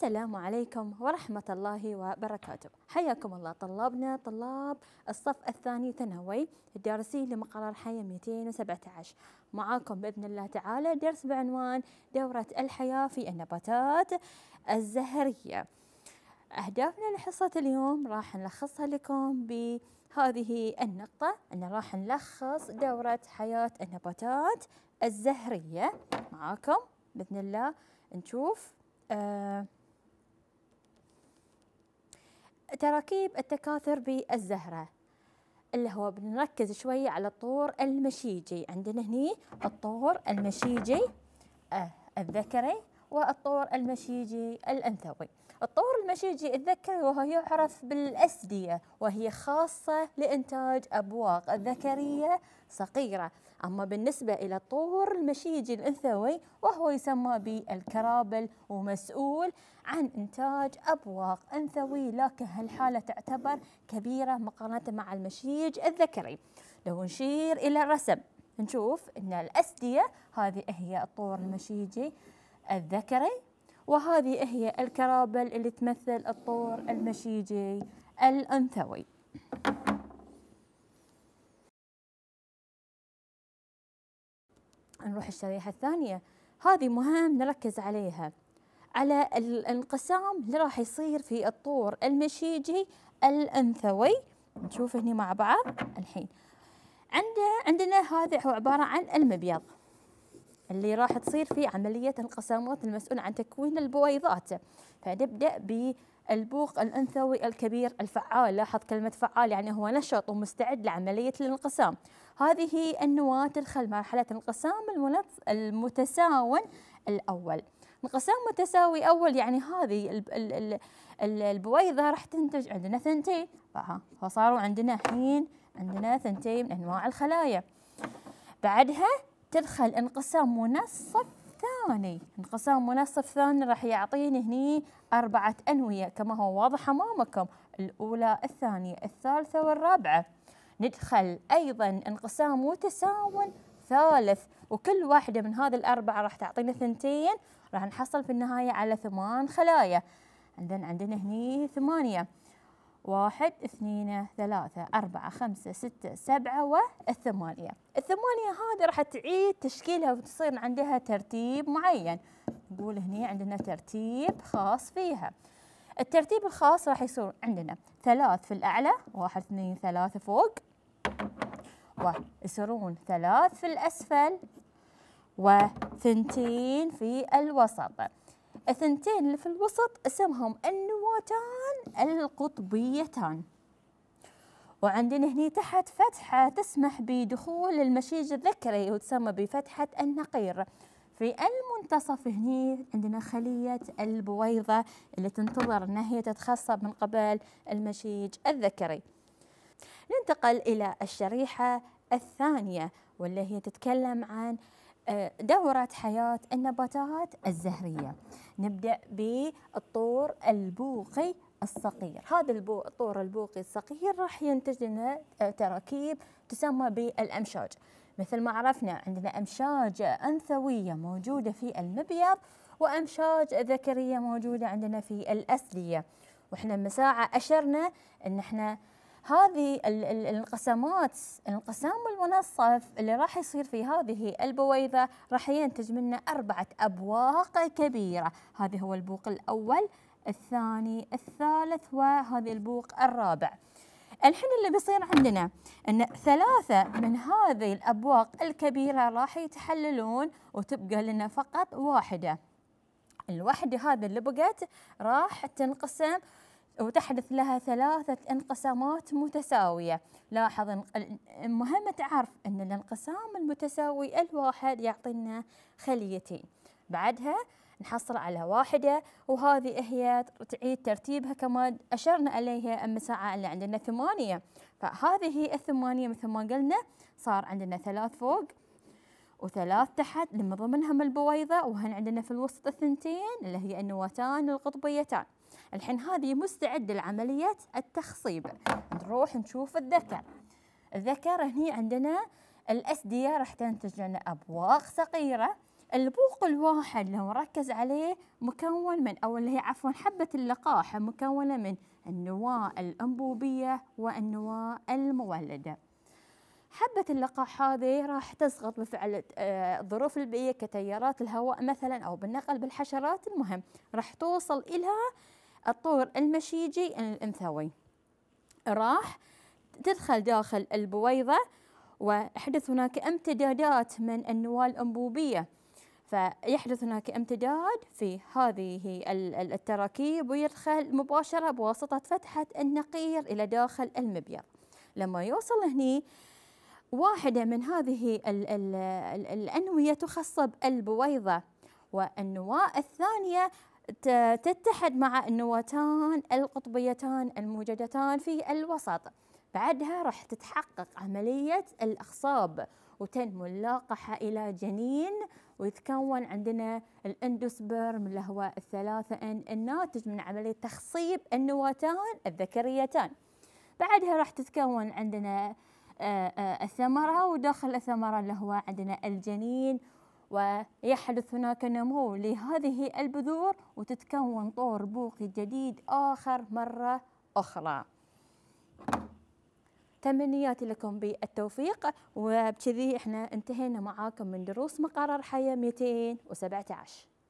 السلام عليكم ورحمة الله وبركاته. حياكم الله طلابنا طلاب الصف الثاني ثانوي الدارسين لمقرر حياة 217. معاكم بإذن الله تعالى درس بعنوان دورة الحياة في النباتات الزهرية. أهدافنا لحصة اليوم راح نلخصها لكم بهذه النقطة، أن راح نلخص دورة حياة النباتات الزهرية. معاكم بإذن الله نشوف تراكيب التكاثر بالزهرة، اللي هو بنركز شوي على الطور المشيجي. عندنا هني الطور المشيجي الذكري والطور المشيجي الأنثوي. الطور المشيجي الذكري وهو يعرف بالأسدية، وهي خاصة لإنتاج أبواق ذكرية صغيرة. أما بالنسبة إلى الطور المشيجي الأنثوي وهو يسمى بالكرابل، ومسؤول عن إنتاج أبواق أنثوي، لكن هالحالة تعتبر كبيرة مقارنة مع المشيج الذكري. لو نشير إلى الرسم نشوف أن الأسدية هذه هي الطور المشيجي الذكري، وهذه هي الكرابل اللي تمثل الطور المشيجي الأنثوي. نروح الشريحة الثانية، هذه مهم نركز عليها، على الانقسام اللي راح يصير في الطور المشيجي الأنثوي. نشوف هنا مع بعض الحين. عندنا هذا هو عبارة عن المبيض اللي راح تصير فيه عملية انقسامات المسؤولة عن تكوين البويضات. فنبدأ بالبوق الأنثوي الكبير الفعال. لاحظ كلمة فعال يعني هو نشط ومستعد لعملية الانقسام. هذه النواة تدخل مرحلة انقسام المتساون الأول. انقسام متساوي أول يعني هذه البويضة راح تنتج عندنا ثنتين، فصاروا عندنا الحين عندنا ثنتين من أنواع الخلايا. بعدها تدخل انقسام منصف ثاني. انقسام منصف ثاني راح يعطيني هني 4 أنوية كما هو واضح أمامكم، الأولى الثانية الثالثة والرابعة. ندخل أيضا انقسام متساون ثالث، وكل واحدة من هذه الأربعة راح تعطينا ثنتين، راح نحصل في النهاية على 8 خلايا. عندنا هني 8، 1 2 3 4 5 6 7 والثمانية. الثمانية هذه راح تعيد تشكيلها وتصير عندها ترتيب معين. نقول هني عندنا ترتيب خاص فيها. الترتيب الخاص راح يصير عندنا 3 في الأعلى، 1 2 3 فوق، ويصيرون 3 في الأسفل، وثنتين في الوسط. الثنتين اللي في الوسط اسمهم النواتان القطبيتان. وعندنا هني تحت فتحة تسمح بدخول المشيج الذكري وتسمى بفتحة النقير. في المنتصف هني عندنا خلية البويضة اللي تنتظر أن هي تتخصب من قبل المشيج الذكري. ننتقل إلى الشريحة الثانية واللي هي تتكلم عن دورة حياة النباتات الزهرية. نبدأ بالطور البوقي الصغير. هذا الطور البوقي الصغير راح ينتج لنا تراكيب تسمى بالأمشاج. مثل ما عرفنا عندنا أمشاج أنثوية موجودة في المبيض، وأمشاج ذكرية موجودة عندنا في الأسدية. وإحنا من ساعة أشرنا أن إحنا هذه الانقسامات، الانقسام المنصف اللي راح يصير في هذه البويضة راح ينتج منه 4 أبواق كبيرة. هذا هو البوق الأول، الثاني، الثالث، وهذا البوق الرابع. الحين اللي بيصير عندنا أن 3 من هذه الأبواق الكبيرة راح يتحللون وتبقى لنا فقط واحدة. الوحدة هذه اللي بقت راح تنقسم وتحدث لها 3 انقسامات متساوية. لاحظ مهم تعرف أن الانقسام المتساوي الواحد يعطينا خليتين، بعدها نحصل على واحدة، وهذه هي تعيد ترتيبها كما أشرنا عليها أما ساعة اللي عندنا 8. فهذه الثمانية مثل ما قلنا صار عندنا 3 فوق و3 تحت اللي من ضمنهم البويضة، وهن عندنا في الوسط الثنتين اللي هي النواتان القطبيتان. الحين هذه مستعدة لعملية التخصيب. نروح نشوف الذكر. الذكر هني عندنا الأسدية راح تنتج لنا أبواق صغيرة. البوق الواحد لو ركز عليه مكون من، أو اللي هي عفوا حبة اللقاح مكونة من النواة الأنبوبية والنواة المولدة. حبة اللقاح هذه راح تسقط بفعل الظروف البيئية كتيارات الهواء مثلا أو بالنقل بالحشرات، المهم راح توصل إلى الطور المشيجي الأنثوي، راح تدخل داخل البويضة ويحدث هناك امتدادات من النواة الأنبوبية، فيحدث هناك امتداد في هذه التراكيب ويدخل مباشرة بواسطة فتحة النقير إلى داخل المبيض. لما يوصل هني واحدة من هذه الأنوية تخصب البويضة، والنواة الثانية تتحد مع النواتان القطبيتان الموجودتان في الوسط. بعدها راح تتحقق عملية الأخصاب وتنمو اللاقحة إلى جنين، ويتكون عندنا الاندوسبرم اللي هو الثلاثة ان الناتج من عملية تخصيب النواتان الذكريتان. بعدها راح تتكون عندنا الثمرة، وداخل الثمرة اللي هو عندنا الجنين، ويحدث هناك نمو لهذه البذور وتتكون طور بوقي جديد آخر مرة أخرى. تمنياتي لكم بالتوفيق، وبكذي احنا انتهينا معاكم من دروس مقرر حياة 217.